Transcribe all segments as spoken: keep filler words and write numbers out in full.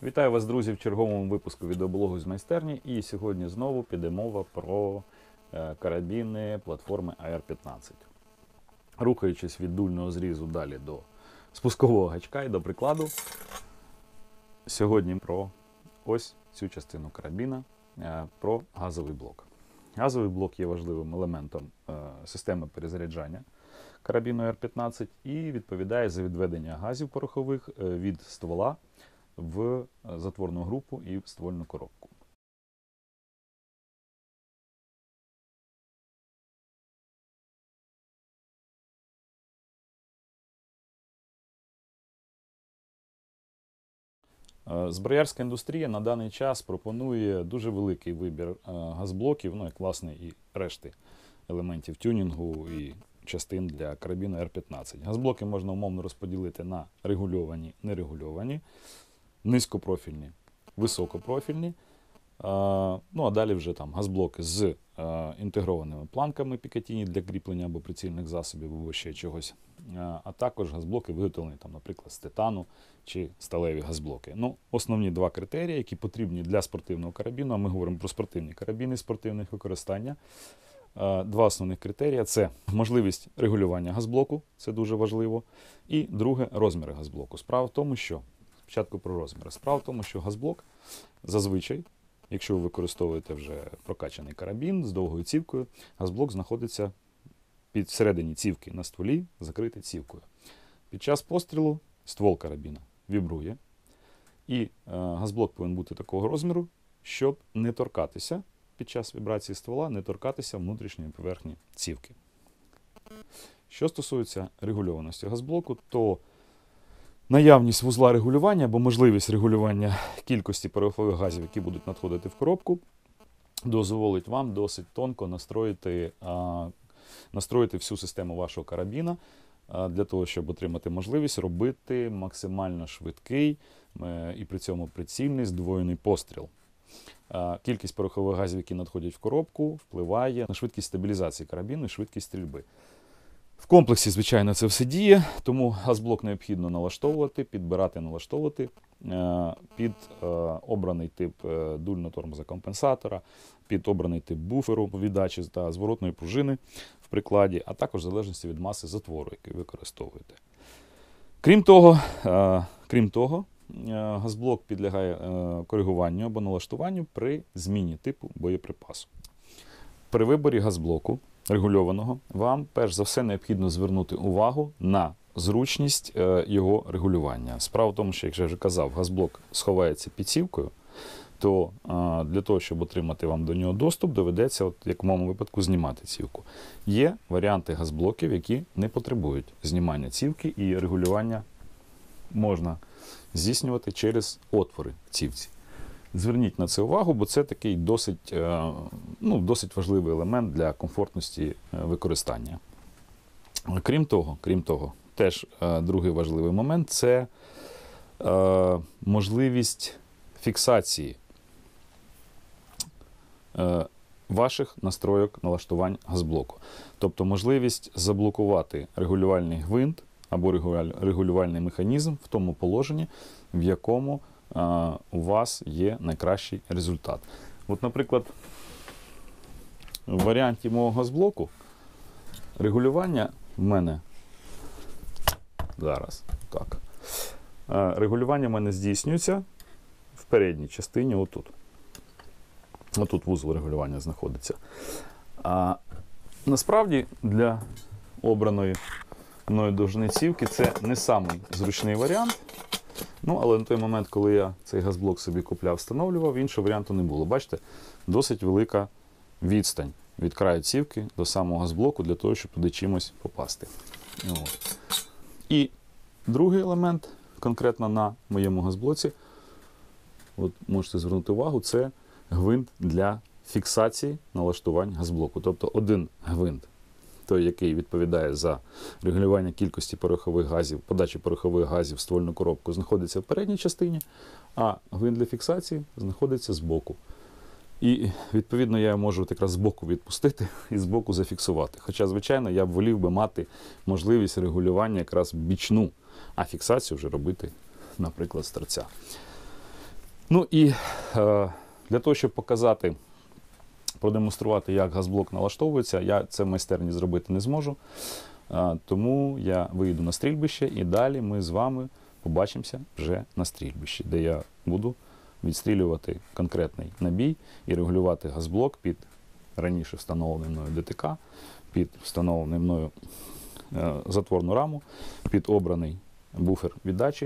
Вітаю вас, друзі, в черговому випуску відеоблогу з майстерні. І сьогодні знову піде мова про карабіни платформи А Р п'ятнадцять. Рухаючись від дульного зрізу далі до спускового гачка і до прикладу, сьогодні про ось цю частину карабіна, про газовий блок. Газовий блок є важливим елементом системи перезаряджання карабіну А Р п'ятнадцять і відповідає за відведення газів порохових від ствола в затворну групу і в ствольну коробку. Зброярська індустрія на даний час пропонує дуже великий вибір газблоків, ну як власне і решти елементів тюнінгу і частин для карабіну А Р п'ятнадцять. Газблоки можна умовно розподілити на регульовані, нерегульовані, низькопрофільні, високопрофільні. Ну а далі вже там газблоки з інтегрованими планками Пікатіні для кріплення або прицільних засобів, або ще чогось. А також газблоки виготовлені, там, наприклад, з титану чи сталеві газблоки. Ну, основні два критерії, які потрібні для спортивного карабіну, а ми говоримо про спортивні карабіни, спортивних використання. Два основних критерії – це можливість регулювання газблоку, це дуже важливо, і друге – розміри газблоку. Справа в тому, що, спочатку про розміри, справа в тому, що газблок зазвичай, якщо ви використовуєте вже прокачаний карабін з довгою цівкою, газблок знаходиться під всередині цівки на стволі, закритий цівкою. Під час пострілу ствол карабіна вібрує, і е, газблок повинен бути такого розміру, щоб не торкатися під час вібрації ствола, не торкатися внутрішньої поверхні цівки. Що стосується регульованості газблоку, то наявність вузла регулювання або можливість регулювання кількості порохових газів, які будуть надходити в коробку, дозволить вам досить тонко настроїти, а, настроїти всю систему вашого карабіна а, для того, щоб отримати можливість робити максимально швидкий а, і при цьому прицільний здвоєний постріл. А, кількість порохових газів, які надходять в коробку, впливає на швидкість стабілізації карабіну і швидкість стрільби. В комплексі, звичайно, це все діє, тому газблок необхідно налаштовувати, підбирати, налаштовувати під обраний тип дульно-тормозокомпенсатора, під обраний тип буферу віддачі та зворотної пружини в прикладі, а також в залежності від маси затвору, який використовуєте. Крім того, крім того, газблок підлягає коригуванню або налаштуванню при зміні типу боєприпасу. При виборі газблоку регульованого, вам перш за все необхідно звернути увагу на зручність його регулювання. Справа в тому, що, як я вже казав, газблок сховається під цівкою, то для того, щоб отримати вам до нього доступ, доведеться, от, як в моєму випадку, знімати цівку. Є варіанти газблоків, які не потребують знімання цівки, і регулювання можна здійснювати через отвори в цівці. Зверніть на це увагу, бо це такий досить, ну, досить важливий елемент для комфортності використання. Крім того, крім того, теж другий важливий момент – це можливість фіксації ваших настройок налаштувань газблоку. Тобто можливість заблокувати регулювальний гвинт або регулювальний механізм в тому положенні, в якому у вас є найкращий результат. От, наприклад, в варіанті мого газблоку регулювання в мене зараз так. Регулювання в мене здійснюється в передній частині, отут. Отут вузол регулювання знаходиться. А насправді для обраної мною довжини цівки це не самий зручний варіант. Ну, але на той момент, коли я цей газблок собі купляв, встановлював, іншого варіанту не було. Бачите, досить велика відстань від краю цівки до самого газблоку для того, щоб туди чимось попасти. От. І другий елемент, конкретно на моєму газблоці, от можете звернути увагу, це гвинт для фіксації налаштувань газблоку. Тобто один гвинт, той, який відповідає за регулювання кількості порохових газів, подачі порохових газів в ствольну коробку, знаходиться в передній частині, а гвинт для фіксації знаходиться збоку. І, відповідно, я можу якраз збоку відпустити і збоку зафіксувати. Хоча, звичайно, я б волів би мати можливість регулювання якраз бічну, а фіксацію вже робити, наприклад, з торця. Ну і е, для того, щоб показати, продемонструвати, як газблок налаштовується, я це в майстерні зробити не зможу. Е, тому я вийду на стрільбище і далі ми з вами побачимося вже на стрільбищі, де я буду відстрілювати конкретний набій і регулювати газблок під раніше встановлений мною ДТК, під встановлений мною е, затворну раму, під обраний буфер віддачі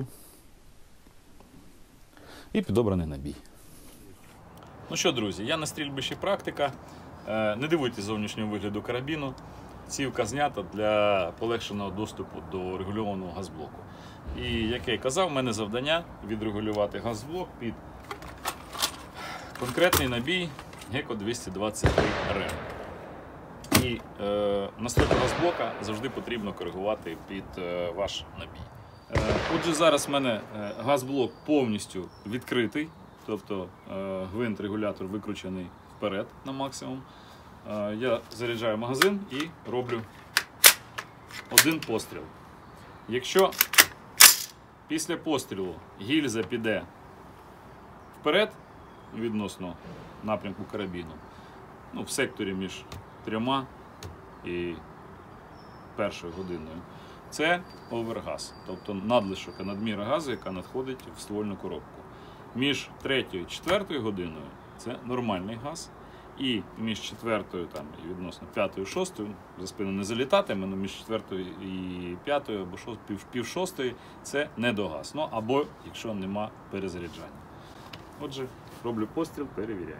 і підобраний набій. Ну що, друзі, я на стрільбищі практика. Е, не дивуйтесь зовнішнього вигляду карабіну. Цівка знята для полегшеного доступу до регульованого газблоку. І, як я і казав, в мене завдання відрегулювати газблок під конкретний набій Геко двісті двадцять три Р М. І е, настройку газблока завжди потрібно коригувати під е, ваш набій. Е, отже, зараз в мене е, газблок повністю відкритий, тобто е, гвинт-регулятор викручений вперед на максимум. Е, я заряджаю магазин і роблю один постріл. Якщо після пострілу гільза піде вперед відносно напрямку карабіну, ну, в секторі між трьома і першою годиною, це овергаз, тобто надлишок, надміра газу, яка надходить в ствольну коробку. Між третьою і четвертою годиною це нормальний газ, і між четвертою там, і відносно п'ятою, шостою, за спину не залітатиме, але між четвертою і п'ятою або шост, пів, пів шостої це недогаз, ну, або якщо нема перезаряджання. Отже, роблю постріл, перевіряємо.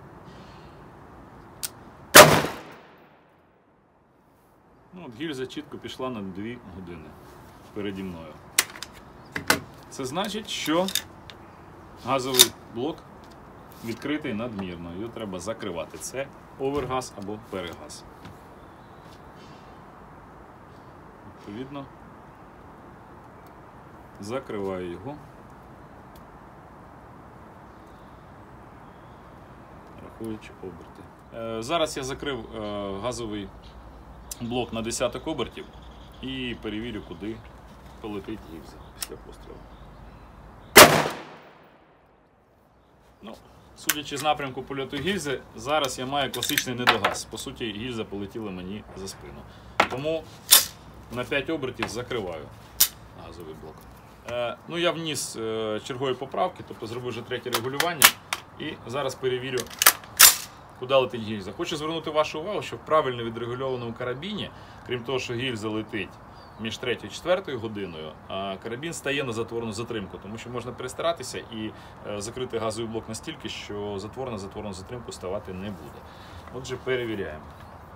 Ну, от гільза чітко пішла на дві години переді мною. Це значить, що газовий блок відкритий надмірно. Його треба закривати. Це овергаз або перегаз. Відповідно, закриваю його. Рахуючи оберти. Зараз я закрив газовий блок на десяток обертів і перевірю, куди полетить гільза після пострілу. Ну, судячи з напрямку польоту гільзи, зараз я маю класичний недогаз. По суті, гільза полетіла мені за спину. Тому на п'ять обертів закриваю газовий блок. Е, ну, я вніс е, чергові поправки, тобто зробив вже третє регулювання. І зараз перевірю, куди летить гільза. Хочу звернути вашу увагу, що в правильно відрегульованому карабіні, крім того, що гільза летить між третьою і четвертою годиною, карабін стає на затворну затримку, тому що можна перестаратися і закрити газовий блок настільки, що затвор на затворну затримку ставати не буде. Отже, перевіряємо.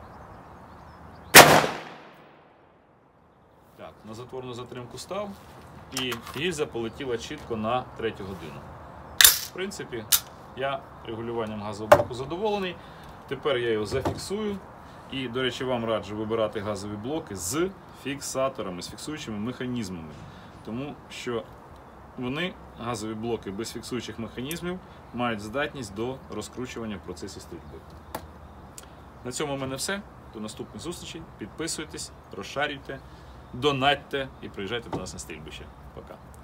Так, на затворну затримку став, і гільза полетіла чітко на третю годину. В принципі, я регулюванням газового блоку задоволений. Тепер я його зафіксую. І, до речі, вам раджу вибирати газові блоки з фіксаторами, з фіксуючими механізмами. Тому що вони, газові блоки без фіксуючих механізмів, мають здатність до розкручування в процесі стрільби. На цьому в мене все. До наступних зустрічей. Підписуйтесь, розшарюйте, донатьте і приїжджайте до нас на стрільбище. Пока.